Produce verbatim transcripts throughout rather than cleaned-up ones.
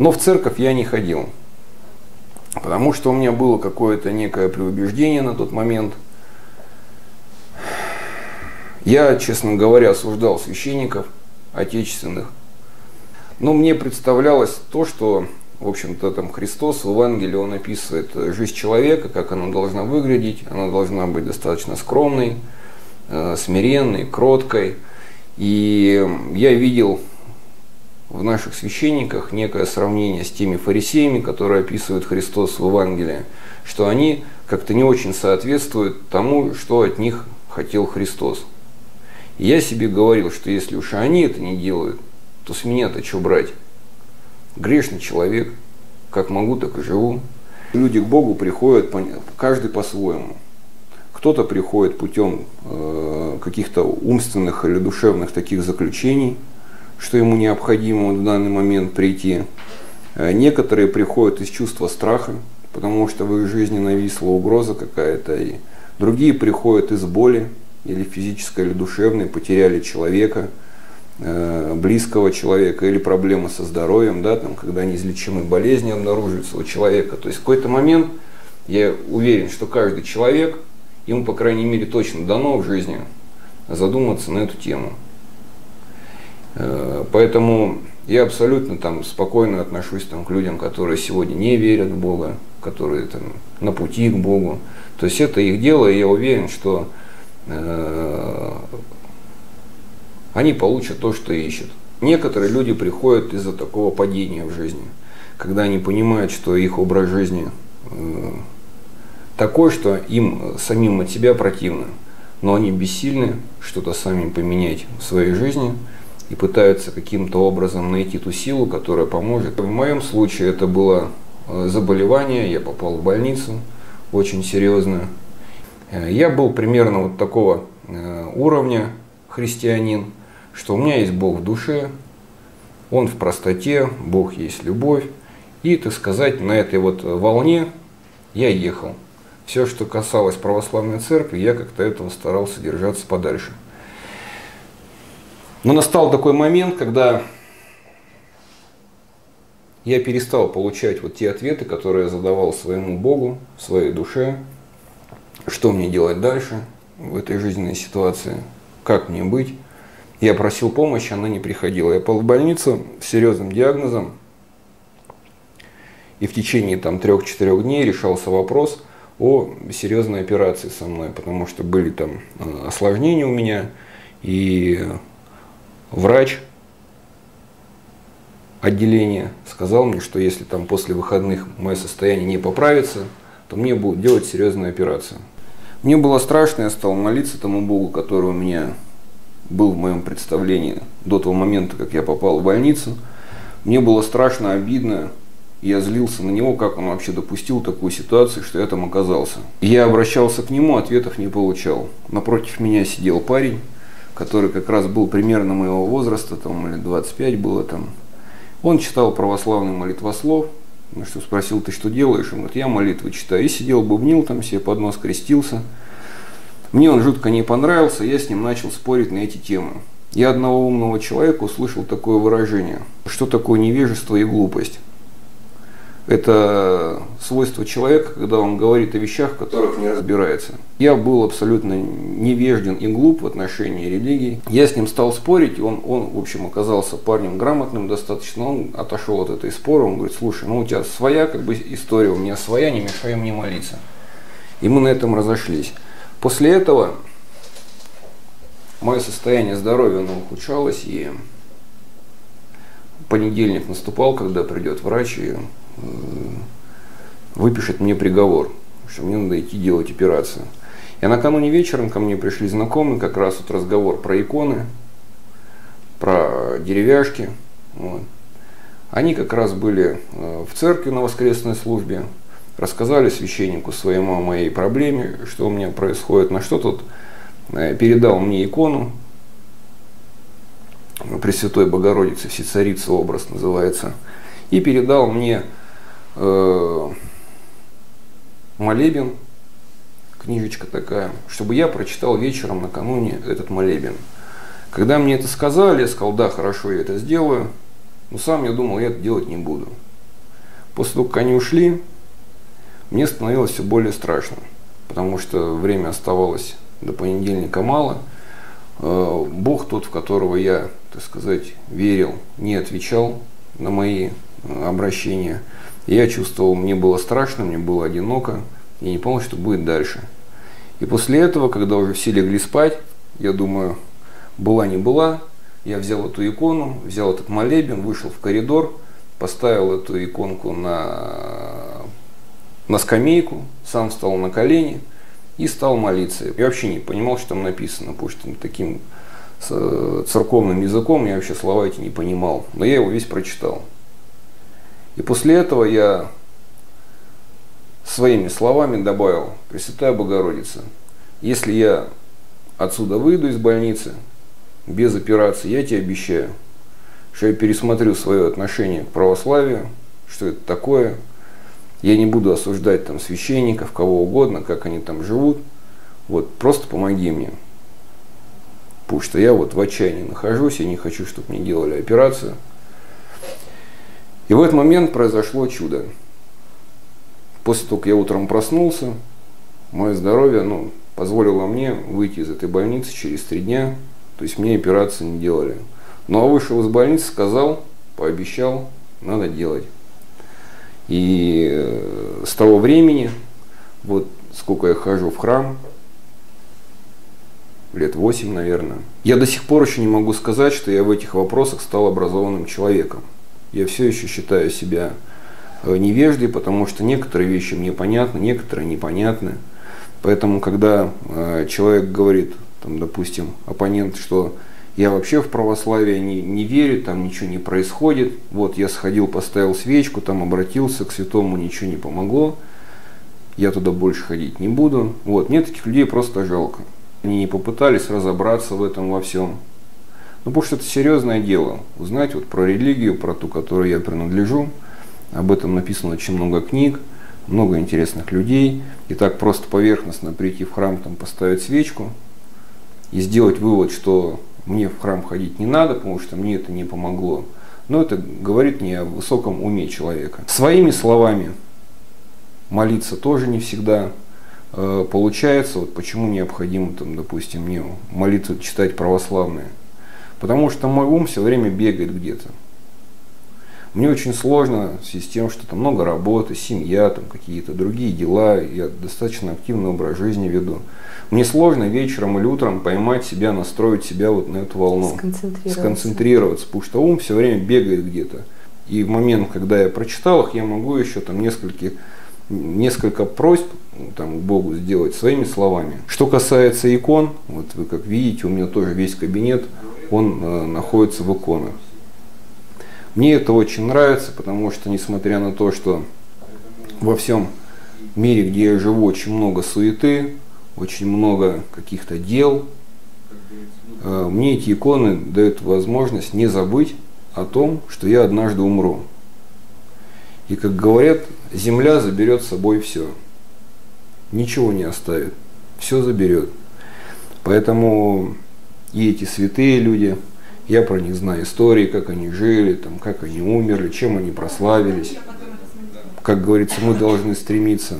Но в церковь я не ходил, потому что у меня было какое-то некое преубеждение на тот момент. Я, честно говоря, осуждал священников отечественных, но мне представлялось то, что, в общем-то, там Христос в Евангелии, он описывает жизнь человека, как она должна выглядеть, она должна быть достаточно скромной, смиренной, кроткой. И я видел в наших священниках некое сравнение с теми фарисеями, которые описывают Христос в Евангелии, что они как-то не очень соответствуют тому, что от них хотел Христос. И я себе говорил, что если уж они это не делают, то с меня-то что брать? Грешный человек, как могу, так и живу. Люди к Богу приходят каждый по-своему. Кто-то приходит путем э, каких-то умственных или душевных таких заключений, что ему необходимо в данный момент прийти. Некоторые приходят из чувства страха, потому что в их жизни нависла угроза какая-то. И другие приходят из боли, или физической, или душевной, потеряли человека, э, близкого человека, или проблемы со здоровьем, да, там, когда неизлечимые болезни обнаруживаются у человека. То есть в какой-то момент я уверен, что каждый человек, ему, по крайней мере, точно дано в жизни задуматься на эту тему. Поэтому я абсолютно там спокойно отношусь там, к людям, которые сегодня не верят в Бога, которые там, на пути к Богу. То есть это их дело, и я уверен, что э, они получат то, что ищут. Некоторые люди приходят из-за такого падения в жизни, когда они понимают, что их образ жизни э, такой, что им самим от себя противно, но они бессильны что-то сами поменять в своей жизни и пытаются каким-то образом найти ту силу, которая поможет. В моем случае это было заболевание, я попал в больницу очень серьезную. Я был примерно вот такого уровня христианин, что у меня есть Бог в душе, Он в простоте, Бог есть любовь. И, так сказать, на этой вот волне я ехал. Все, что касалось православной церкви, я как-то этого старался держаться подальше. Но настал такой момент, когда я перестал получать вот те ответы, которые я задавал своему Богу, в своей душе. Что мне делать дальше в этой жизненной ситуации, как мне быть. Я просил помощи, она не приходила. Я попал в больницу с серьезным диагнозом. И в течение там трех-четырех дней решался вопрос о серьезной операции со мной, потому что были там осложнения у меня, и врач отделения сказал мне, что если там после выходных мое состояние не поправится, то мне будут делать серьезную операцию. Мне было страшно, я стал молиться тому Богу, который у меня был в моем представлении до того момента, как я попал в больницу. Мне было страшно, обидно. Я злился на него, как он вообще допустил такую ситуацию, что я там оказался. Я обращался к нему, ответов не получал. Напротив меня сидел парень, который как раз был примерно моего возраста, там лет двадцать пять было там. Он читал православный молитвослов. Ну что, спросил, ты что делаешь? Он говорит, я молитвы читаю. И сидел, бубнил там себе под нос, крестился. Мне он жутко не понравился, я с ним начал спорить на эти темы. Я одного умного человека услышал такое выражение. Что такое невежество и глупость? Это свойство человека, когда он говорит о вещах, в которых не разбирается. Я был абсолютно невежден и глуп в отношении религии. Я с ним стал спорить, и он, он, в общем, оказался парнем грамотным достаточно. Он отошел от этой спора, он говорит, слушай, ну у тебя своя как бы история, у меня своя, не мешай мне молиться. И мы на этом разошлись. После этого мое состояние здоровья оно ухудшалось, и понедельник наступал, когда придет врач и выпишет мне приговор, что мне надо идти делать операцию. И накануне вечером ко мне пришли знакомые, как раз вот разговор про иконы, про деревяшки. Вот. Они как раз были в церкви на воскресной службе, рассказали священнику своему о моей проблеме, что у меня происходит, на что тот передал мне икону Пресвятой Богородицы, Всецарица образ называется, и передал мне э, молебен, книжечка такая, чтобы я прочитал вечером накануне этот молебен. Когда мне это сказали, я сказал, да, хорошо, я это сделаю, но сам я думал, я это делать не буду. После того, как они ушли, мне становилось все более страшно, потому что время оставалось до понедельника мало. Бог тот, в которого я, так сказать, верил, не отвечал на мои обращения. Я чувствовал, мне было страшно, мне было одиноко, я не понял, что будет дальше. И после этого, когда уже все легли спать, я думаю, была не была, я взял эту икону, взял этот молебен, вышел в коридор, поставил эту иконку на, на скамейку, сам встал на колени и стал молиться. Я вообще не понимал, что там написано, потому что таким церковным языком я вообще слова эти не понимал, но я его весь прочитал. И после этого я своими словами добавил: Пресвятая Богородица, если я отсюда выйду из больницы без операции, я тебе обещаю, что я пересмотрю свое отношение к православию, что это такое. Я не буду осуждать там священников, кого угодно, как они там живут. Вот, просто помоги мне. Потому что я вот в отчаянии нахожусь, я не хочу, чтобы мне делали операцию. И в этот момент произошло чудо. После того, как я утром проснулся, мое здоровье ну, позволило мне выйти из этой больницы через три дня. То есть мне операции не делали. Но вышел из больницы, сказал, пообещал, надо делать. И с того времени, вот сколько я хожу в храм, лет восемь, наверное, я до сих пор еще не могу сказать, что я в этих вопросах стал образованным человеком. Я все еще считаю себя невеждой, потому что некоторые вещи мне понятны, некоторые непонятны. Поэтому, когда э, человек говорит, там, допустим, оппонент, что я вообще в православие не, не верю, там ничего не происходит, вот я сходил, поставил свечку, там обратился к святому, ничего не помогло, я туда больше ходить не буду. Вот, мне таких людей просто жалко. Они не попытались разобраться в этом во всем. Ну, потому что это серьезное дело. Узнать вот про религию, про ту, которой я принадлежу. Об этом написано очень много книг, много интересных людей. И так просто поверхностно прийти в храм, там, поставить свечку и сделать вывод, что мне в храм ходить не надо, потому что мне это не помогло. Но это говорит не о высоком уме человека. Своими словами молиться тоже не всегда э, получается. Вот почему необходимо, там, допустим, мне молитвы читать православные. Потому что мой ум все время бегает где-то. Мне очень сложно в связи с тем, что там много работы, семья, там какие-то другие дела. Я достаточно активный образ жизни веду. Мне сложно вечером или утром поймать себя, настроить себя вот на эту волну. Сконцентрироваться. Сконцентрироваться, потому что ум все время бегает где-то. И в момент, когда я прочитал их, я могу еще там несколько, несколько просьб там, Богу сделать своими словами. Что касается икон, вот вы как видите, у меня тоже весь кабинет, он э, находится в иконах. Мне это очень нравится, потому что, несмотря на то, что во всем мире, где я живу, очень много суеты, очень много каких-то дел, э, мне эти иконы дают возможность не забыть о том, что я однажды умру. И, как говорят, земля заберет с собой все. Ничего не оставит. Все заберет. Поэтому и эти святые люди, я про них знаю истории, как они жили, там, как они умерли, чем они прославились. Как говорится, мы должны стремиться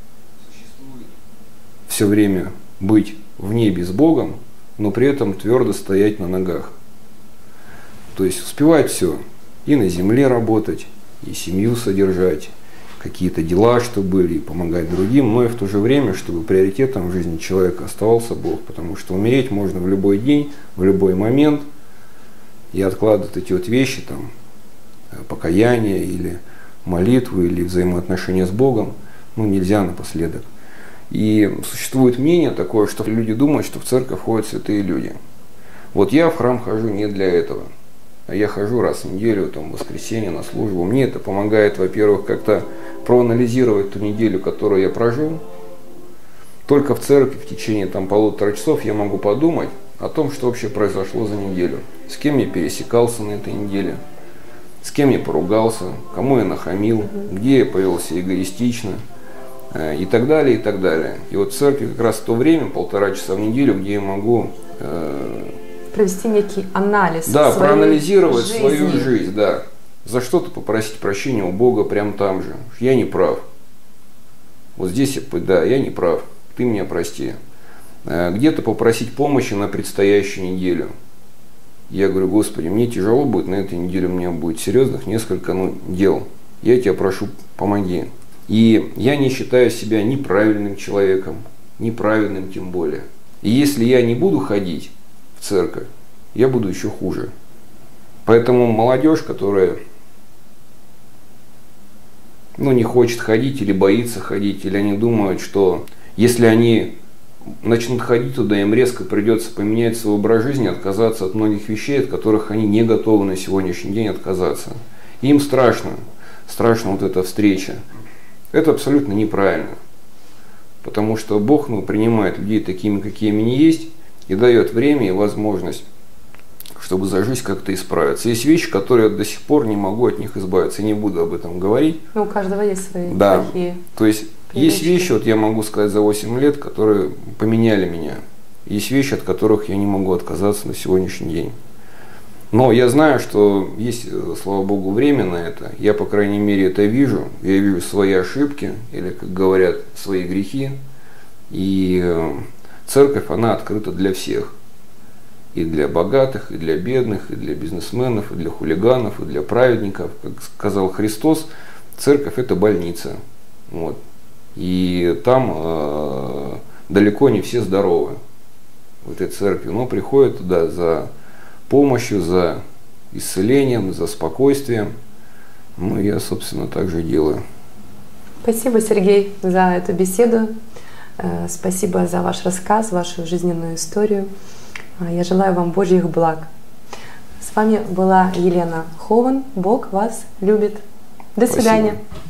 все время быть в небе с Богом, но при этом твердо стоять на ногах. То есть успевать все. И на земле работать, и семью содержать, какие-то дела, что были, и помогать другим, но и в то же время, чтобы приоритетом в жизни человека оставался Бог. Потому что умереть можно в любой день, в любой момент, и откладывать эти вот вещи, там, покаяние или молитву, или взаимоотношения с Богом, ну, нельзя напоследок. И существует мнение такое, что люди думают, что в церковь ходят святые люди. Вот я в храм хожу не для этого. А я хожу раз в неделю, там, в воскресенье на службу. Мне это помогает, во-первых, как-то проанализировать ту неделю, которую я прожил. Только в церкви в течение там, полутора часов я могу подумать о том, что вообще произошло за неделю. С кем я пересекался на этой неделе, с кем я поругался, кому я нахамил, где я повел себя эгоистично и так далее, и так далее. И вот в церкви как раз в то время, полтора часа в неделю, где я могу провести некий анализ, да, своей проанализировать жизни. свою жизнь, да. за что-то попросить прощения у Бога прямо там же. Я не прав. Вот здесь, да, я не прав. Ты меня прости. Где-то попросить помощи на предстоящую неделю. Я говорю: Господи, мне тяжело будет на этой неделе, у меня будет серьезных несколько ну, дел. Я тебя прошу, помоги. И я не считаю себя неправильным человеком, неправильным тем более. И если я не буду ходить в церковь, я буду еще хуже. Поэтому молодежь, которая ну, не хочет ходить или боится ходить, или они думают, что если они начнут ходить туда, им резко придется поменять свой образ жизни, отказаться от многих вещей, от которых они не готовы на сегодняшний день отказаться. И им страшно, страшно вот эта встреча. Это абсолютно неправильно. Потому что Бог ну, принимает людей такими, какими они есть, и дает время и возможность, чтобы за жизнь как-то исправиться. Есть вещи, которые я до сих пор не могу от них избавиться, и не буду об этом говорить. Ну, у каждого есть свои да. плохие. То есть есть вещи, вот я могу сказать, за восемь лет, которые поменяли меня. Есть вещи, от которых я не могу отказаться на сегодняшний день. Но я знаю, что есть, слава Богу, время на это. Я, по крайней мере, это вижу. Я вижу свои ошибки, или, как говорят, свои грехи. И церковь, она открыта для всех. И для богатых, и для бедных, и для бизнесменов, и для хулиганов, и для праведников. Как сказал Христос, церковь – это больница. Вот. И там э, далеко не все здоровы в этой церкви, но приходят туда за помощью, за исцелением, за спокойствием. Ну, я, собственно, так же делаю. Спасибо, Сергей, за эту беседу. Спасибо за ваш рассказ, вашу жизненную историю. Я желаю вам Божьих благ. С вами была Елена Хован. Бог вас любит. До свидания. Спасибо.